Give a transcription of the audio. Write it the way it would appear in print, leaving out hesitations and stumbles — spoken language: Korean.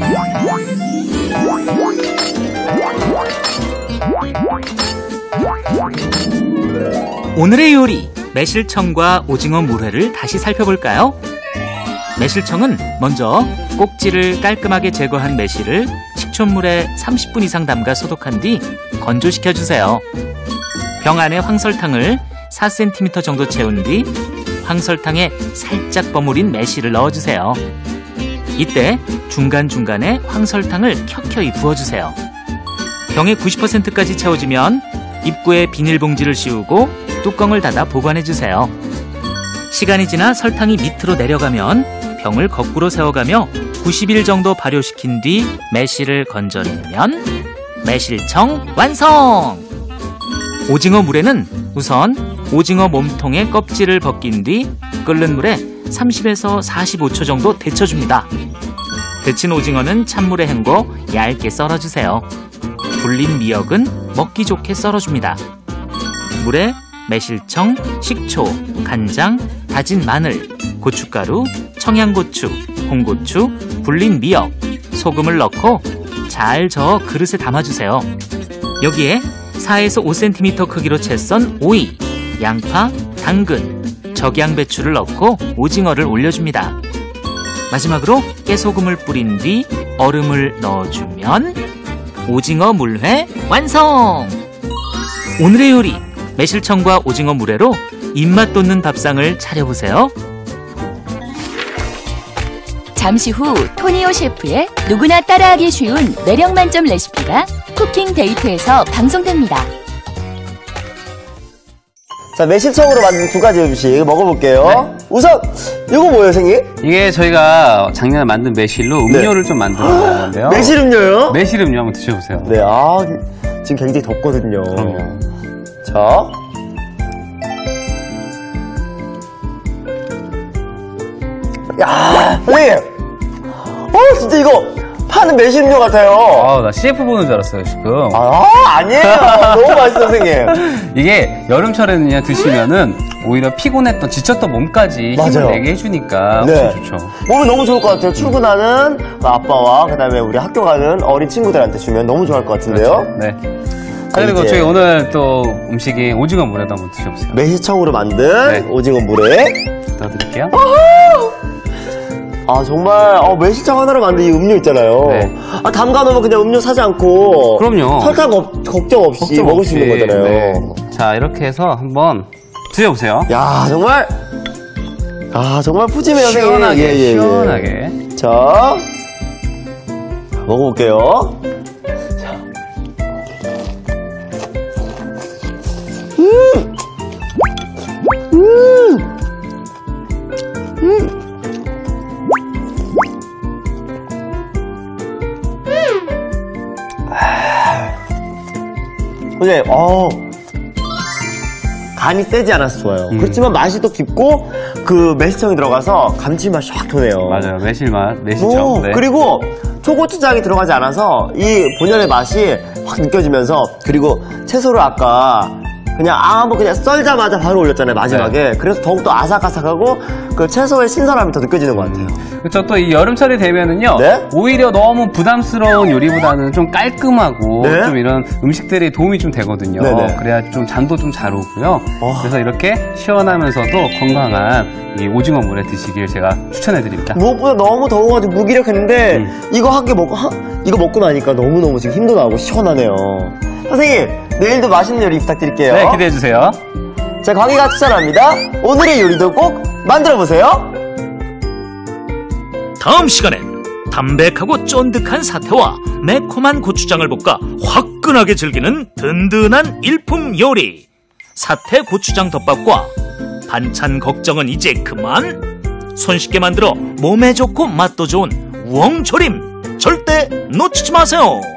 오늘의 요리, 매실청과 오징어 물회를 다시 살펴볼까요? 매실청은 먼저 꼭지를 깔끔하게 제거한 매실을 식초물에 30분 이상 담가 소독한 뒤 건조시켜주세요. 병 안에 황설탕을 4cm 정도 채운 뒤 황설탕에 살짝 버무린 매실을 넣어주세요. 이때 중간중간에 황설탕을 켜켜이 부어주세요. 병의 90%까지 채워지면 입구에 비닐봉지를 씌우고 뚜껑을 닫아 보관해주세요. 시간이 지나 설탕이 밑으로 내려가면 병을 거꾸로 세워가며 90일 정도 발효시킨 뒤 매실을 건져내면 매실청 완성! 오징어 물회는 우선 오징어 몸통의 껍질을 벗긴 뒤 끓는 물에 30에서 45초 정도 데쳐줍니다. 데친 오징어는 찬물에 헹궈 얇게 썰어주세요. 불린 미역은 먹기 좋게 썰어줍니다. 물에 매실청, 식초, 간장, 다진 마늘, 고춧가루, 청양고추, 홍고추, 불린 미역, 소금을 넣고 잘 저어 그릇에 담아주세요. 여기에 4에서 5cm 크기로 채 썬 오이, 양파, 당근, 적양배추를 넣고 오징어를 올려줍니다. 마지막으로 깨소금을 뿌린 뒤 얼음을 넣어주면 오징어 물회 완성! 오늘의 요리, 매실청과 오징어 물회로 입맛 돋는 밥상을 차려보세요. 잠시 후 토니오 셰프의 누구나 따라하기 쉬운 매력 만점 레시피가 쿠킹 데이트에서 방송됩니다. 자, 매실청으로 만든 두 가지 음식 먹어볼게요. 네. 우선 이거 뭐예요, 선생님? 이게 저희가 작년에 만든 매실로 음료를 좀 만들었는데요. 매실 음료요? 매실 음료 한번 드셔보세요. 네, 지금 굉장히 덥거든요. 그럼요. 자, 야, 선생님, 진짜 이거 파는 매실 음료 같아요. 나 CF 보는 줄 알았어요, 지금. 아니에요. 너무 맛있어, 선생님. 이게 여름철에는 드시면은 오히려 피곤했던, 지쳤던 몸까지 힘을 맞아요. 내게 해주니까 네. 훨씬 좋죠. 몸에 너무 좋을 것 같아요. 출근하는 아빠와 그다음에 우리 학교 가는 어린 친구들한테 주면 너무 좋아할 것 같은데요. 그렇죠. 네. 자, 그리고 이제 저희 오늘 또 음식이 오징어 물회도 한번 드셔보세요. 매실청으로 만든 네. 오징어 물회. 넣어드릴게요. 정말 매실청 하나로 만든 이 음료 있잖아요. 네. 담가놓으면 그냥 음료 사지 않고 그럼요. 설탕 걱정 없이 먹을 수 있는 거잖아요. 네. 자, 이렇게 해서 한번 드셔보세요. 야, 정말 정말 푸짐해요. 시원하게, 예. 시원하게. 자, 먹어볼게요. 선생님, 간이 세지 않아서 좋아요. 그렇지만 맛이 또 깊고 그 매실청이 들어가서 감칠맛이 확 도네요. 맞아요. 매실맛, 매실청. 네. 그리고 초고추장이 들어가지 않아서 이 본연의 맛이 확 느껴지면서, 그리고 채소를 아까 그냥 썰자마자 바로 올렸잖아요, 마지막에. 네. 그래서 더욱더 아삭아삭하고 그 채소의 신선함이 더 느껴지는 것 같아요. 그렇죠. 또 이 여름철이 되면은요. 네? 오히려 너무 부담스러운 요리보다는 좀 깔끔하고 네? 좀 이런 음식들이 도움이 좀 되거든요. 네네. 그래야 좀 잠도 좀 잘 오고요. 그래서 이렇게 시원하면서도 건강한 이 오징어 물회 드시길 제가 추천해드립니다. 무엇보다 너무 더워가지고 무기력했는데 이거 이거 먹고 나니까 너무너무 지금 힘도 나고 시원하네요. 선생님, 내일도 맛있는 요리 부탁드릴게요. 네, 기대해주세요. 자, 광희가 추천합니다. 오늘의 요리도 꼭 만들어보세요. 다음 시간엔 담백하고 쫀득한 사태와 매콤한 고추장을 볶아 화끈하게 즐기는 든든한 일품 요리, 사태 고추장 덮밥과 반찬 걱정은 이제 그만. 손쉽게 만들어 몸에 좋고 맛도 좋은 우엉조림 절대 놓치지 마세요.